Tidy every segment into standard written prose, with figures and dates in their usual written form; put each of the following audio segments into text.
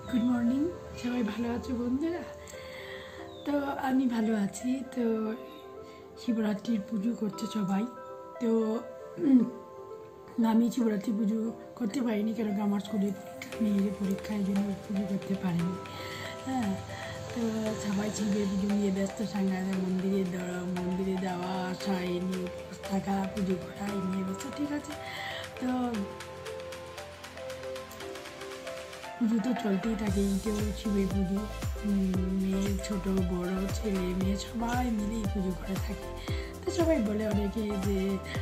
Good morning, সবাই ভালো আছো বন্ধুরা? তো আমি ভালো আছি। তো শিবরাত্রির পুজো করছে সবাই। তো আমি শিবরাত্রি পুজো করতে পারিনি, কেন কি আমার স্কুলে মেয়ের পরীক্ষা, এই জন্য পুজো করতে পারিনি। হ্যাঁ, তো সবাই শিবের পুজো নিয়ে ব্যস্ত, সাংঘাতে মন্দিরে যাওয়া আসা, এই নিয়ে উপোস থাকা, পুজো করা, এই নিয়ে ব্যস্ত। ঠিক আছে, তো পুজো তো চলতেই থাকে। কেউ শিবের পুজো, মেয়ে ছোট বড় ছেলে মেয়ে সবাই মিলে এই পুজো করে থাকে। তো সবাই বলে অনেকে যে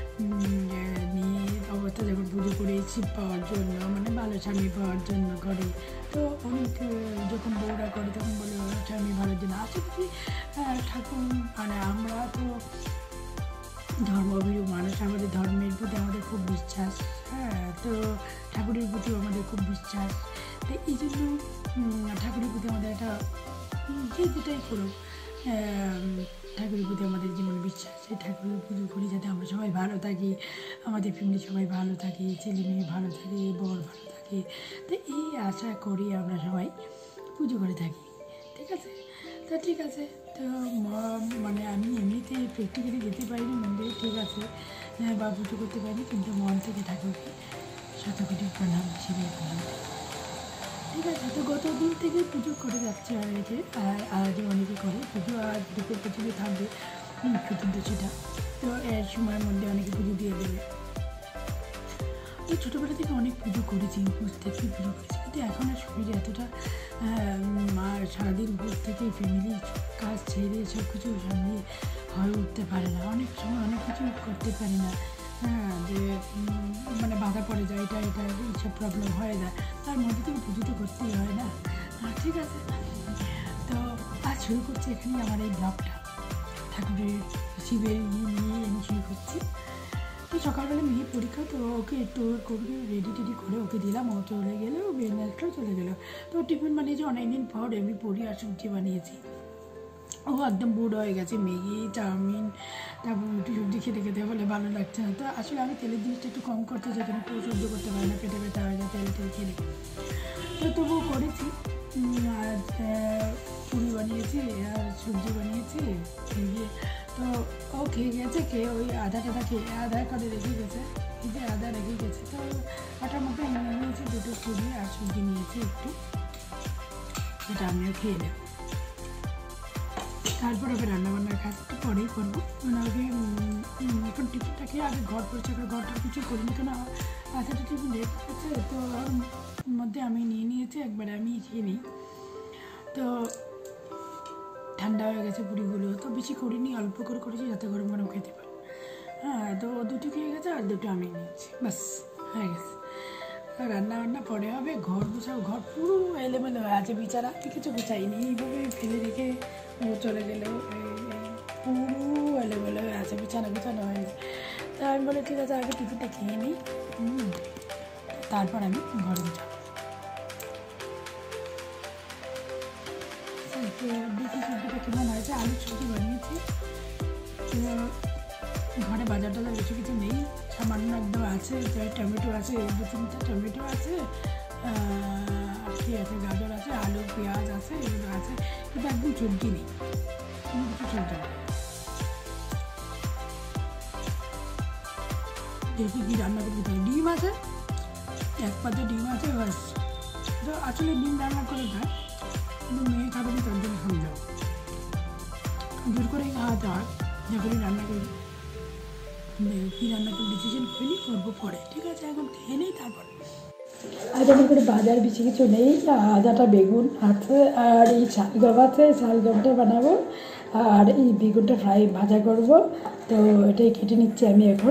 মেয়ে অবস্থা যখন পুজো করে শিব পাওয়ার জন্য, মানে ভালো স্বামী পাওয়ার জন্য করে। তো অনেক যখন বউরা করে তখন বলে স্বামী ভালোর জন্য। আসলে কি ঠাকুর, মানে আমরা তো ধর্মভীরু মানুষ, আমাদের ধর্মের প্রতি আমাদের খুব বিশ্বাস। হ্যাঁ, তো ঠাকুরের প্রতিও আমাদের খুব বিশ্বাস। তো এই জন্য ঠাকুরের প্রতি আমাদের একটা, যে যেটাই করুক, ঠাকুরের প্রতি আমাদের যেমন বিশ্বাস, সেই ঠাকুরের পুজো করি যাতে আমরা সবাই ভালো থাকি, আমাদের ফ্যামিলি সবাই ভালো থাকে, ছেলে মেয়ে ভালো থাকে, বর ভালো থাকে। তো এই আশা করি আমরা সবাই পুজো করে থাকি। ঠিক আছে, তো ঠিক আছে। তো মানে আমি এমনিতে প্র্যাকটিক্যালি যেতে পারিনি মন্দিরে, ঠিক আছে, বা পুজো করতে পারিনি, কিন্তু মন থেকে ঠাকুরকে শতকোটি প্রণাম, শিবের প্রণাম। ঠিক আছে, তো গত দিন থেকে পুজো করে যাচ্ছে অনেকে, আর আজও অনেকে করে পুজো। আজ দুপুর পর্যন্ত থাকবে চতুর্দশীটা। তো এর সময়ের মধ্যে অনেকে পুজো দিয়ে দেবে। তো ছোটোবেলা থেকে অনেক পুজো করেছি, উপোস থেকে পুজো করেছি, কিন্তু এখন আর শরীরে এতটা সারাদিন উপোস থেকে ফ্যামিলি কাজ ছেড়ে সব কিছু সামলিয়ে হয়ে উঠতে পারে না। অনেক সময় অনেক কিছু করতে পারি না। হ্যাঁ, যে মানে বাধা পড়ে যায়, এটা এইসব প্রবলেম হয়ে যায়। তার মধ্যে থেকে পুজো তো করতেই হয় না। ঠিক আছে, তো আজ শুরু করছি এখানেই আমার এই ব্লগটা। ঠাকুরের শিবের নিয়ে আমি শুরু করছি। তো সকালবেলা মেয়ে পরীক্ষা, তো ওকে একটু করে রেডি করে ওকে দিলাম। ও চলে গেলো, বেনারটাও চলে গেলো। তো টিফিন বানিয়েছি অনেকদিন পর, আমি পুরি আর সবজি বানিয়েছি। ও একদম বুড়ো হয়ে গেছে, ম্যাগি চাউমিন, তারপর রুটি সবজি খেতে খেতে বলে ভালো লাগছে না। তো আসলে আমি তেলের জিনিসটা একটু কম করতে চাই, কিন্তু কেউ সহ্য করতে পারে না, পেটে ব্যথা হয়ে যায় তেল খেলে। তো তবুও করেছি। আজ পুরি বানিয়েছি আর সবজি বানিয়েছি, খেয়ে তো ও খেয়ে গেছে। খেয়ে ওই আধা খেয়ে আধা করে রেখে গেছে, খেয়ে আধা রেখে গেছে। তো আটার মধ্যে নিয়ে নিয়েছি দুটো পুরি আর সবজি নিয়েছি একটু, সেটা আমিও খেয়ে নেব। তারপর ওকে রান্নাবান্নার কাজটা পরেই করবো। মানে ওকে এখন টিফিনটা খেয়ে আগে ঘর পরিষ্কার, ঘরটা কিছু করিনি, কেন আসাটা টিফিন লেট হচ্ছে। তো ওর মধ্যে আমি নিয়ে নিয়েছি, একবারে আমি খেয়ে নিই। তো ঠান্ডা হয়ে গেছে পুরিগুলো, তো বেশি করিনি, অল্প করে করেছি যাতে গরম গরম খেতে পারি। হ্যাঁ, তো দুটো খেয়ে গেছে আর দুটো আমি নিয়েছি, ব্যাস হয়ে গেছে। রান্না পরে হবে, ঘর গোছাও, ঘর পুরো এলোমেলো হয়ে আছে, বিছানা কিছু গোছাইনি, এইভাবে ফেলে রেখে ও চলে গেলেও পুরো এলোমেলো হয়ে আছে, বিছানা হয়নি। তা আমি বলে ঠিক আছে, আগে টিফিনটা খেয়ে নিই, তারপর আমি ঘরে গোছাবো। দেখি সবজিটা কেমন হয়েছে। আলুর সবজি বানিয়েছি। ঘরে বাজার টাজার বেশি কিছু নেই, সামান্য একদম আছে, টমেটো আছে, 2-3টা টমেটো আছে, কি আছে, গাজর আছে, আলু পেঁয়াজ আছে, এগুলো আছে, কিন্তু একদম সবজি নেই, কিছু সবজি নেই। দেখি কি রান্না করতে পারি। ডিম আছে, এক পাতে ডিম আছে, ব্যাস। তো আসলে ডিম রান্না করে দেয়, কিন্তু মেয়ে খাবে না, তার জন্য খাওয়া যাও, জোর করেই খাওয়াতে হয় যখনই রান্না করি। কী রান্না করে ডিসিশন করিনি, করবো পরে। ঠিক আছে, এখন খেয়ে নেই তারপর। আজ আমার করে বাজার বেশি কিছু নেই, আদাটা বেগুন আছে, আর এই শালগম আছে, শালগমটা বানাবো, আর এই বেগুনটা ভাজা করব। তো এটাই কেটে নিচ্ছি আমি এখন।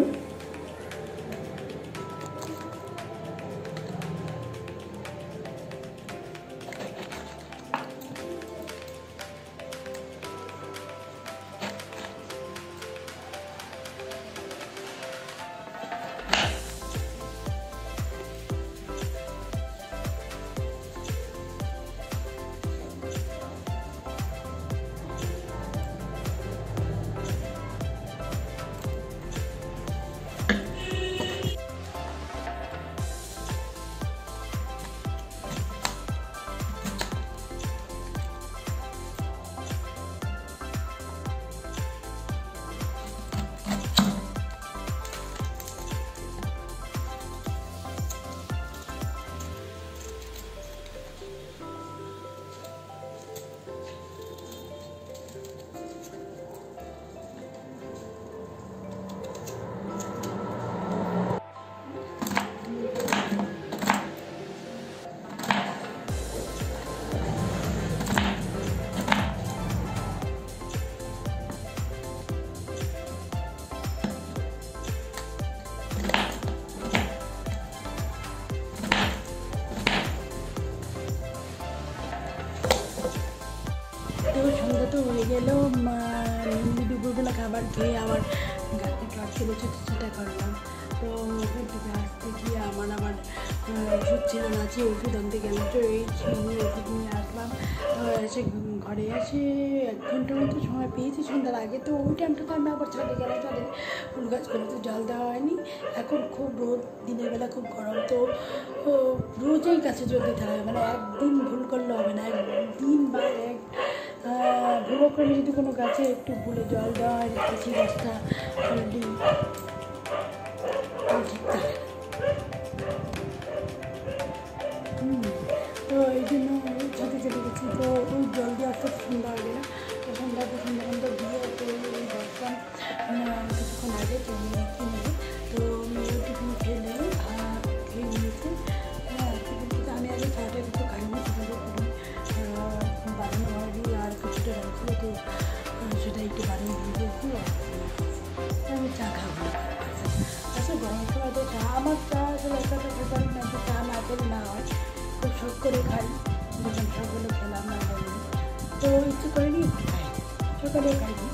ধুয়ে আবার গাছটা কাজ ছিল ছোটা করলাম। তো ওখান থেকে আসতে গিয়ে আমার ওষুধ ছিল না, যে ওষুধ আনতে গেলাম, তো এই নিয়ে ওষুধ নিয়ে আসলাম। তো এসে ঘরে এসে 1 ঘন্টার মতো সময় পেয়েছি সন্ধ্যার আগে। তো ওই টাইমটা তো আমি আবার ছাদে গেলাম, ছাদে ফুল গাছগুলো তো জল দেওয়া হয়নি। এখন খুব রোদ, দিনের বেলা খুব গরম, তো রোজই গাছে জল দিতে হবে, মানে একদিন ভুল করলে হবে না, একদিন বা ভুলো করে যদি কোনো গাছে একটু ভুলে জল দেওয়া হয়, দেখেছি গাছটা অলরেডি ঠিক থাকে। তো এই জন্য ছাদে চলে গেছি। তো ওই জল দিয়ে আস্তে আস্তে সন্ধ্যা হয়ে গেল। তো সন্ধ্যা দিয়ে তো ওই বসলাম কিছুক্ষণ আগে কিনে। তো মেয়েও টিফিন খেলে খেয়ে নিয়েছে। কিন্তু আমি আগে চাটা কিছু খাইনি, সেটাকে পুরো বানানো হয়নি, আর কিছুটা রাখছিল, তো সেটা একটু বানিয়ে দিয়ে দিয়েছি। আমি চা খাবো। আচ্ছা, গরম সময় তো চা, আমার চা আসলে একটা ফেভারিট না, যে চা না খেলে না হয়, খুব শখ করে খাই। যখন সবগুলো খেলাম না হয়নি, তো ইচ্ছে করিনি খাই, সকালে খাইনি।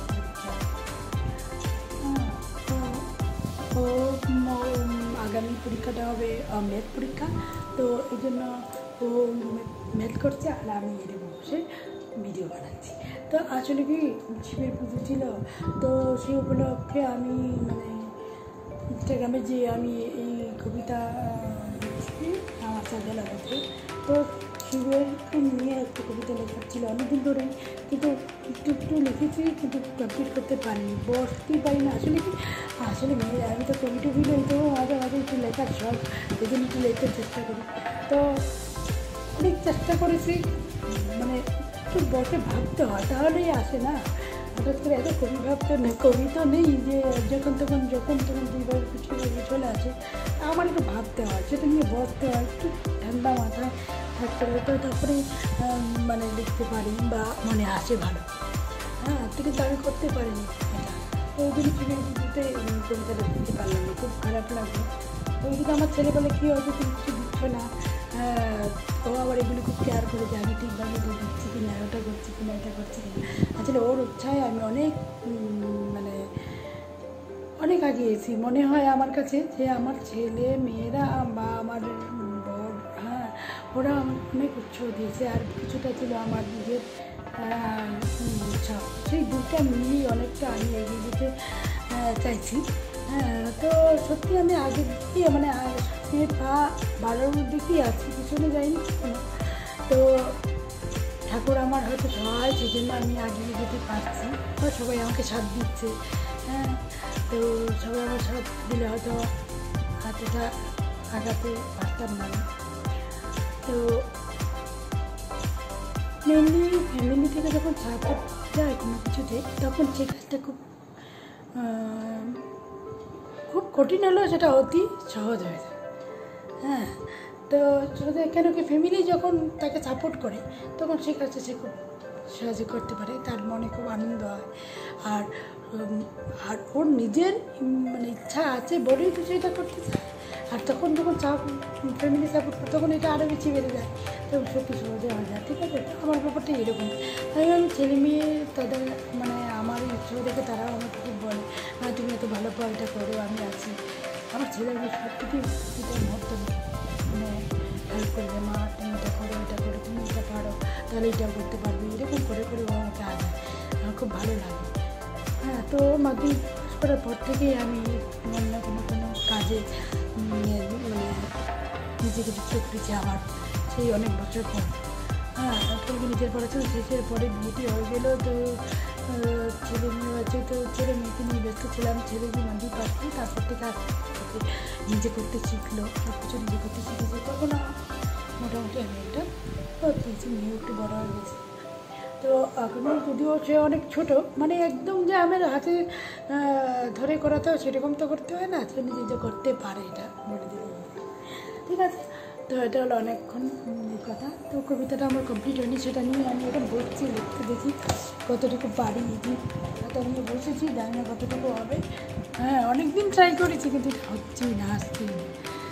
তো আগামী পরীক্ষাটা হবে ম্যাথ পরীক্ষা, তো এই জন্য ও ম্যাথ করছে আর আমি এরকম বসে ভিডিও বানাচ্ছি। তো আসলে কি শিবের পুজো ছিল, তো সেই উপলক্ষে আমি মানে ইনস্টাগ্রামে যে আমি এই কবিতা লিখছি আমার চাঁদা লাগাতে, তো শিবের নিয়ে একটা কবিতা লেখার ছিল অনেকদিন ধরে, কিন্তু একটু লিখেছি, কিন্তু কমপ্লিট করতে পারিনি, বসতেই পারি না। আসলে মেয়ে আমি তো কবিতা ভিডিও, তো মাঝে মাঝে একটু লেখার শখ, এই জন্য একটু লেখার চেষ্টা করি। তো অনেক চেষ্টা করেছি, মানে একটু বসে ভাবতে হয়, তাহলেই আসে না। হঠাৎ করে এত কবি ভাবতে নেই, কবি তো নেই যে যখন তখন দুইবার কিছু চলে আসে। আমার একটু ভাবতে হয়, সেটা নিয়ে বসতে হয়, একটু ঠান্ডা মাথায় থাকতে হয়, তো তারপরে মানে লিখতে পারি বা মনে আসে ভালো। কিন্তু আমি করতে পারিনি এটা, তো ওই জন্য ফিরে কবিতাটা লিখতে পারলাম না, খুব খারাপ লাগলো। তো ওই আমার ছেলে বলে কী হয়তো তুমি কিছু দিচ্ছ না, ও আবার এগুলো খুব কেয়ার করে যে আমি ঠিকভাবে দিচ্ছি কি না, ওটা করছি কি না, এটা করছি কি না। আসলে ওর উৎসাহে আমি মানে অনেক আগিয়েছি। মনে হয় আমার কাছে যে আমার ছেলে মেয়েরা বা আমার বর, ওরা আমার অনেক উৎসাহ দিয়েছে, আর কিছুটা ছিল আমার নিজের উৎসাহ। সেই দুটা মিলিয়ে অনেকটা আমি এগিয়ে যেতে চাইছি। তো সত্যি আমি আগের দিকে মানে পা বাড়ানোর দিকেই আছি, পিছনে যাইনি কোনো। তো ঠাকুর আমার হয়তো সহায়, সেই জন্য আমি আগিয়ে যেতে পারছি, বা সবাই আমাকে সাথ দিচ্ছে। তো সবাই আমার সাথ দিলে হয়তো হাতটা আগাতে পারতাম না। তো মেনলি ফ্যামিলি থেকে যখন সাপোর্ট যায় কোনো কিছুতে, তখন সেই কাজটা খুব কঠিন হলেও সেটা অতি সহজ হয়ে যায়। তো কেন কি ফ্যামিলি যখন তাকে সাপোর্ট করে, তখন সেই কাজটা সে খুব সহজে করতে পারে, তার মনে খুব আনন্দ হয়। আর ওর নিজের মানে ইচ্ছা আছে বলেই তো সেটা করতে চায়। আর তখন যখন ফ্যামিলি সাপোর্ট করে, তখন এটা আরও বেশি বেড়ে যায়, তখন সত্যি সহজে হয়ে যায়। ঠিক আছে, আমার ব্যাপারটা এরকম। আমি ছেলে মেয়ে তাদের মানে আমার ইচ্ছা দেখে তারাও আমাকে খুব বলে, তুমি এত ভালো পাও, এটা করো, আমি আছি। আমার ছেলের মেয়ে সত্যি মুহূর্ত মানে হেল্প করবে, মা তুমি এটা করো, এটা করো, তুমি এটা পারো, তাহলে এটাও করতে পারবে, এরকম করে ও আমাকে আগায়, আমার খুব ভালো লাগে। তো মাধ্যমিক পাস করার পর থেকেই আমি অন্য কোনো কাজে মানে নিজেকে যুক্ত করেছি আবার, সেই অনেক বছর পর। তবে নিজের পড়াশোনা শেষের পরে বিয়েটি হয়ে গেল। তো ছেলে মেয়ে আছে, তো ছেলে মেয়েকে নিয়ে ব্যস্ত ছিলাম। ছেলে মেয়ে মাধ্যমিক পাস করি, তারপর থেকে আস্তে নিজে করতে শিখলো, সব কিছু নিজে করতে শিখেছে। তখন মোটামুটি আমি একটা পেয়েছি, মেয়ে একটু বড় হয়ে গেছে। তো এখনও যদিও সে অনেক ছোটো, মানে একদম যে আমার হাতে ধরে করাতে হয় সেরকম তো করতে হয় না, সে নিজে যে করতে পারে এটা বলে দিল। ঠিক আছে, তো এটা হলো অনেকক্ষণ কথা। তো কবিতাটা আমার কমপ্লিট হয়নি, সেটা নিয়ে আমি এখন বসছি, লিখতে দেখি কতটুকু পারি। এটা নিয়ে বসেছি, জানি না কতটুকু হবে। অনেক দিন ট্রাই করেছি, কিন্তু হচ্ছেই না, আসতেই না।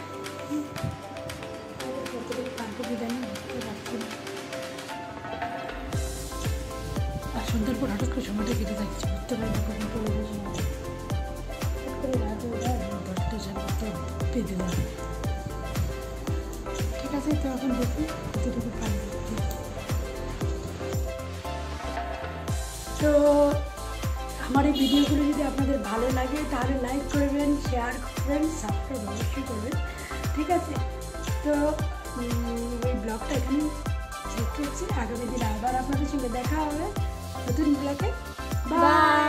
কতটুকু পারবো জানি, বুঝতে পারছি না। আর সন্ধ্যার পর হঠাৎ করে সময়টা কেটে যাচ্ছে, বুঝতে পারি না কখন পড়ে বসে করে রাত হয়ে যায় 10টা সাড়ে 10টা পেতে যাবে। ঠিক আছে, তো এখন দেখি কতটুকু পারি দেখতে। তো আমার এই ভিডিওগুলো যদি আপনাদের ভালো লাগে তাহলে লাইক করবেন, শেয়ার করবেন, সাবস্ক্রাইব অবশ্যই করবেন। ঠিক আছে, তো এই ব্লগটা এখানে শেষ করছি। আগামী দিন আবার আপনাদের সঙ্গে দেখা হবে নতুন ব্লগে। বাই।